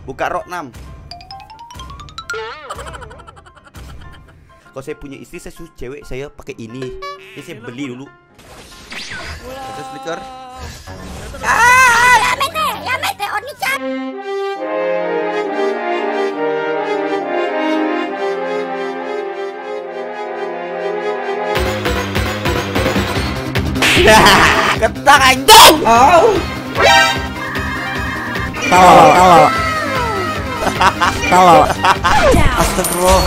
Buka rok 6. Kalau saya punya istri, saya suruh cewek saya pakai ini. Jadi saya beli dulu. Terus flicker. Yamete, Oni-chan. Ketak anjing. Kalau. Astagfirullah.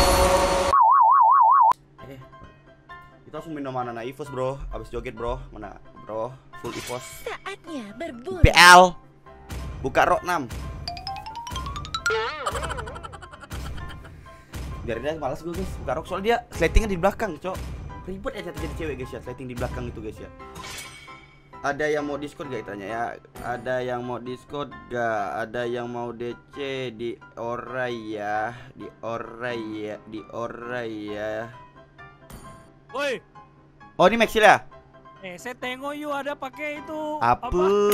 Kita langsung minum mana EVOS bro. Abis joget bro. Mana bro? Full EVOS. Saatnya berburu. PL. Buka rok 6. Biarin aja, malas gue guys. Buka rok soalnya dia sletingnya di belakang, cok. Ribet aja terjadi cewek guys ya, sleting di belakang itu guys ya. Ada yang mau Discord gak tanya ya? Ada yang mau Discord gak? Ada yang mau DC di Orai ya? Di Orai ya. Woi. Oh ini Maxil ya? Saya tengok you ada pakai itu. Apa?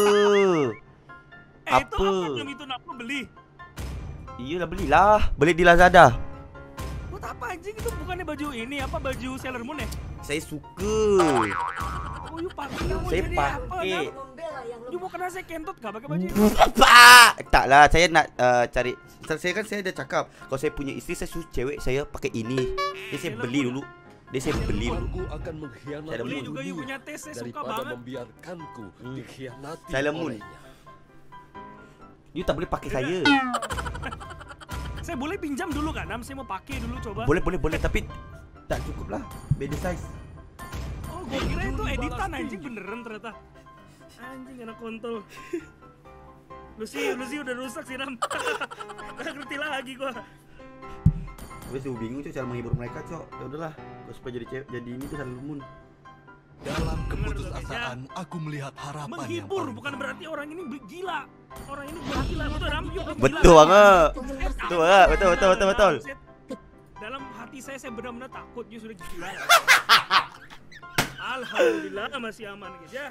Itu apa yang itu nak beli? Iya lah belilah. Beli di Lazada. Buat apa anjing itu, bukannya baju ini apa, baju Sailor Moon ya? Saya suka. Oh you pakai. Saya pakai. You mau kena saya kentut gak pakai baju ini? Apa? Tak lah, saya nak cari. Saya udah cakap kalau saya punya istri, saya suruh cewek saya pakai ini. Jadi saya beli dulu. Saya beli dulu. Aku akan mengkhianati Beli juga you punya tes, saya suka daripada banget. membiarkanku dikhianati Sailor Moon. olehnya. You tak boleh pakai saya. Saya boleh pinjam dulu kan? Saya mau pakai dulu coba. Boleh tapi tak cukup lah. Beda size. Oh, gue kira itu editan anjing, beneran ternyata. Anjing anak kontol. Lucy udah rusak sih Ram. Gak ngerti lagi gua. Gue sih bingung cok cara menghibur mereka cok. Ya udahlah, gue supaya jadi cewek, jadi ini tuh Sailor Moon. Dalam keputusasaan aku melihat harapan yang Menghibur paling bukan baik. berarti orang ini gila. Orang ini gila, betul Ram. Betul banget. Betul. Dalam hati saya benar-benar takut you sudah gila. Alhamdulillah masih aman guys ya.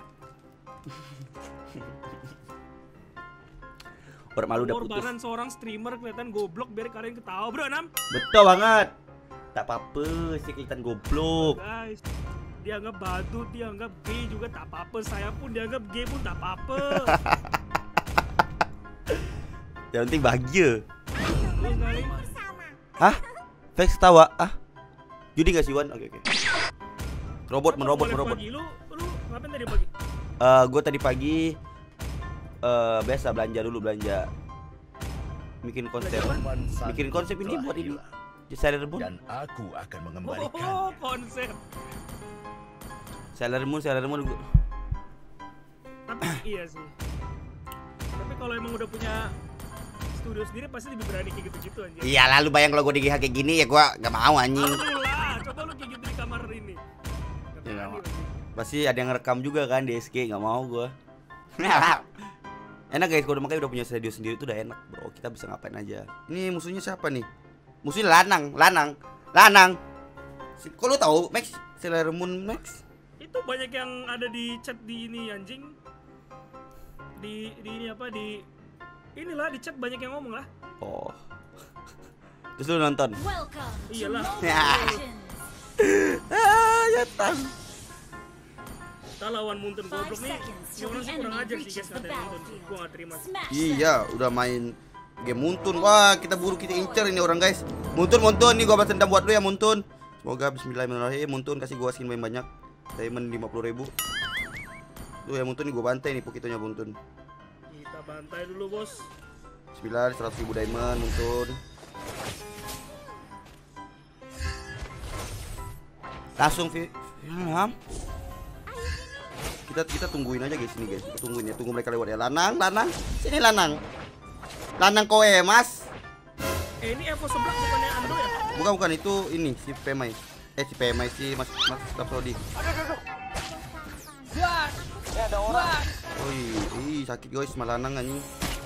Orang malu udah putus. Korbanan seorang streamer kelihatan goblok biar kalian ketawa bro Nam. Betul banget. Tak apa-apa, sih kelihatan goblok. Guys, dianggap badut, dianggap gay juga tak apa-apa. Saya pun dianggap gay pun tak apa-apa. Yang penting bahagia. Terus kali. Hah? Vex ketawa? Ah? Judi gak sih Wan? Oke. Robot menrobot. Pagi, lu ngapain tadi pagi? Gue tadi pagi biasa belanja. Bikin konsep ini buat ini. Di Sailor Moon. Dan aku akan mengembalikan. Oh, konsep. Sailor Moon. Tapi iya sih. Tapi kalau emang udah punya studio sendiri pasti lebih berani kayak gitu-gitu anjir. Iya lalu bayang kalau gue di GH kayak gini ya gue gak mau anjing. Alhamdulillah, coba lu kayak gitu di kamar ini. Gak Ya, berani, pasti ada yang ngerekam juga kan di SG, gak mau gue. Enak guys, kalau makanya udah punya studio sendiri tuh udah enak bro. Kita bisa ngapain aja. Ini musuhnya siapa nih? Musuhnya lanang. Kok lu tahu Max? Sailor Moon Max? Itu banyak yang ada di chat di ini anjing. Di ini apa di inilah di chat banyak yang ngomong lah. Oh. Terus lu nonton? Iyalah. Ya tang. Kita lawan Muntun goblok nih. Ini orang sih kurang ajar sih guys ngatain Muntun. Gua gak terima sih. Iya, udah main game Muntun. Wah, kita incer ini orang guys. Muntun nih gua balas dendam buat lu ya Muntun. Semoga bismillahirrahmanirrahim Muntun kasih gua skin banyak. Diamond 50.000. Tuh ya Muntun nih gua bantai nih pokitonya Muntun. Kita bantai dulu, Bos. Bismillah 100.000 diamond Muntun. Langsung Ham. Kita tungguin aja guys ini guys. Kita tungguin ya, tunggu mereka lewat ya. Lanang. Sini Lanang. Lanang kowe, Mas. Ini Evo sebelah bukannya Ando ya? Bukan itu ini si Pemai. Si Pemai si Mas Rapsodi. Ya ada orang. Ih, sakit guys malah Lanang anjing.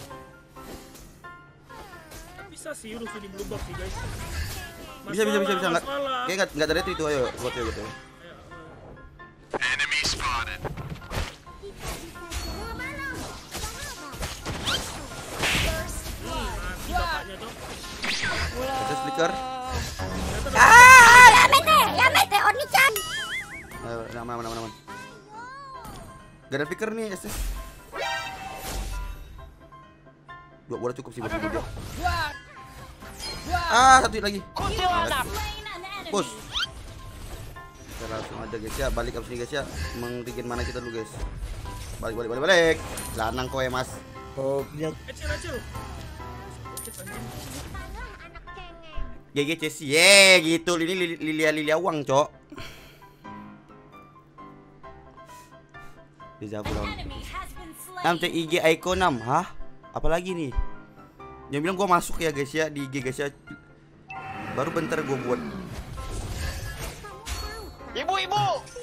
Bisa sih rusuh di blue box sih guys. Bisa enggak ada itu ayo buat ya gitu. Enemy spotted. SS flicker. Yamete Oni-chan. Ayo, aman. Gak ada flicker nih SS. Dua bola cukup sih buat dia. Satu lagi. Push. Kita langsung aja guys ya, balik abis ini guys ya. Mengbikin mana kita dulu guys. Balik. Lanang kowe mas. Acil. GG Chelsea. Gitu. Ini Lilia Wang, cok. Bisa pulang. 6 IG Aiko 6. Hah? Apalagi nih? Dia bilang gua masuk ya guys ya di IG guys ya. Baru bentar gua buat. Ibu.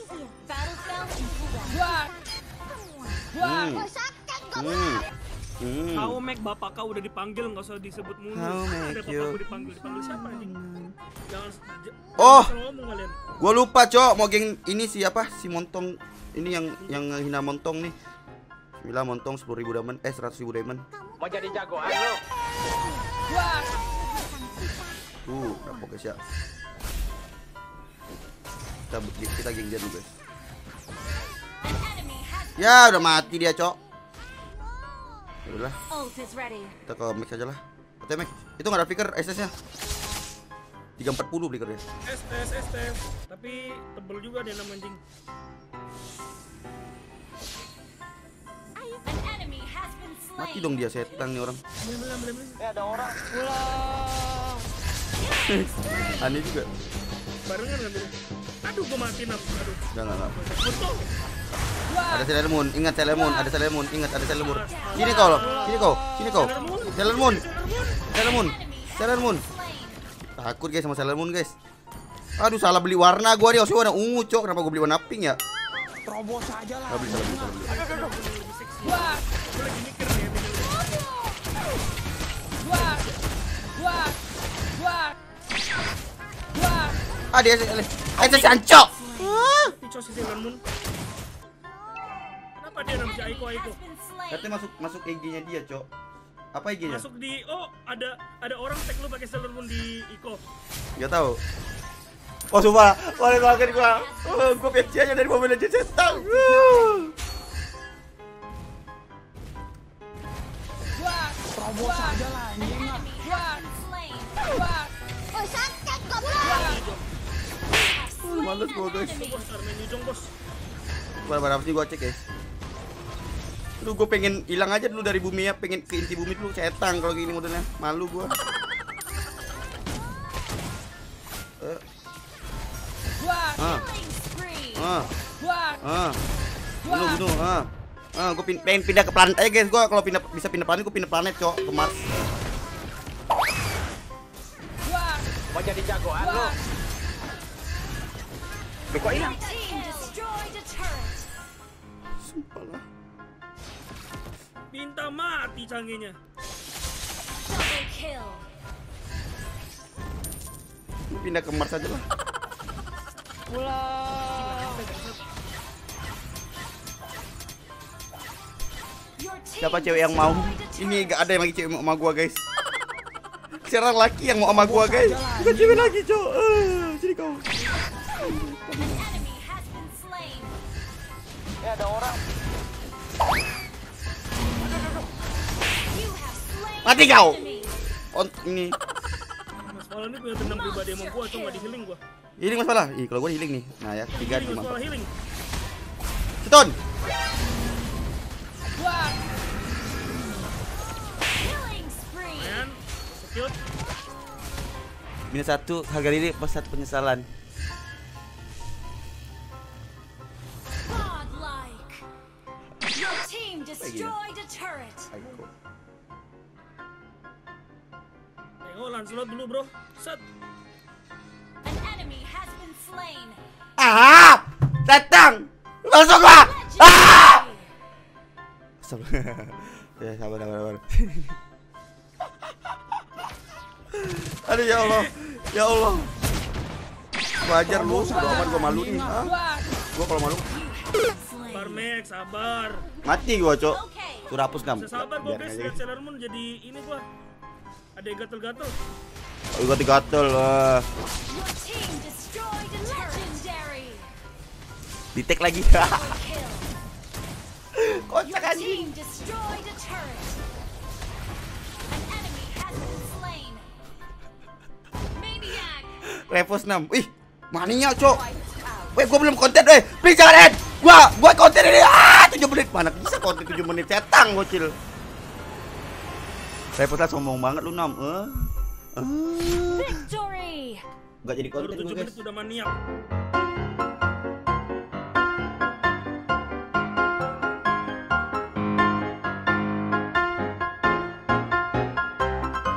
How make bapak kau udah dipanggil, nggak usah disebut mulu. How Ada make you. bapakku dipanggil siapa anjing? Jangan Oh, ngomong kalian. gua lupa cok. Mau geng ini siapa? Si Montong. Ini yang hina Montong nih. Bismillah Montong 10.000 diamond. 100.000 diamond. Mau jadi jagoan lu. Rapok guys ya. Kita geng dia dulu guys. Ya udah mati dia cok. Udah lah. Kita ke max aja lah. Kita max. Itu nggak ada flicker SS nya. 340 flicker ya. ST. Tapi tebel juga dia nama anjing. Mati dong dia, setan nih orang. Ada orang. Aneh juga. Barengan kan dulu. Aduh, gua mati nam. Aduh. Enggak. Betul. Ada Sailor Moon, ingat Sailor Moon, ada Sailor Moon, ingat ada Sailor Moon. Sini kau. Sailor Moon. Takut guys sama Sailor Moon guys. Aduh, salah beli warna gua nih. Harusnya warna ungu, cok. Kenapa gua beli warna pink ya? Terobos aja lah. Salah beli. Dia sancok. Pico si Sailor Moon. Kenapa dia namanya Aiko? Katanya masuk IG-nya dia, cok. Apa IG-nya? Masuk di ada orang tag lu pakai Sailor Moon di Iko. Enggak tahu. Oh, sumpah. Boleh banget gua. Gua PC aja dari Mobile Legends setan. Terobos aja lah anjing. Males gua guys. Bos, Armeni dong, bos. Barang sih gua cek guys. Lu gua pengen hilang aja dulu dari bumi ya, pengen ke inti bumi dulu, cetang kalau gini modelnya. Malu gua. Bunuh. Gua pengen pindah ke planet aja guys. Gua kalau bisa pindah planet, gua pindah planet, cok, ke Mars. Mau jadi jagoan lu. Kok hilang? Sumpah lah. Minta mati canggihnya. Pindah ke Mars aja lah. Siapa cewek yang mau? Ini gak ada yang lagi cewek mau sama gua guys. Sekarang laki yang mau sama gua guys. Bukan cewek lagi, cok. Sini kau. Ada orang. Mati kau. Ini. Mas Fala ini punya dendam pribadi sama gua, cuma di healing gua. Healing Mas Fala. Ih, kalau gua di healing nih. Nah ya, 3 Healing, Mas Fala 5 healing. Setun. Ayan, secure. Minus 1 harga diri plus 1 penyesalan. Tengok Lancelot dulu, bro. Set. Datang. Masuklah. Ya, sabar. Aduh ya Allah. Ya Allah. Wajar lu, udah aman gua malu nih. Gua kalau malu Sabar, Max, sabar. mati gua, Cok. Suruh hapus, Gam. Sabar gua, Biarin guys. aja. Lihat Sailor Moon jadi ini gua. Ada yang gatel-gatel. Ganti gatel. Your team destroyed a legendary. Di-tag lagi. Kill. Kocak Your anjing. team destroyed a turret. An enemy has been slain. Maniac. Level 6. Ih, maninya, Cok. Weh, gua belum konten, weh. Please jangan end. Gua konten ini. 7 menit. Mana bisa konten 7 menit cetang, bocil. Level 1 sombong banget lu, Nam. Victory. Gak jadi Baru konten 7 gua, menit guys. udah maniak.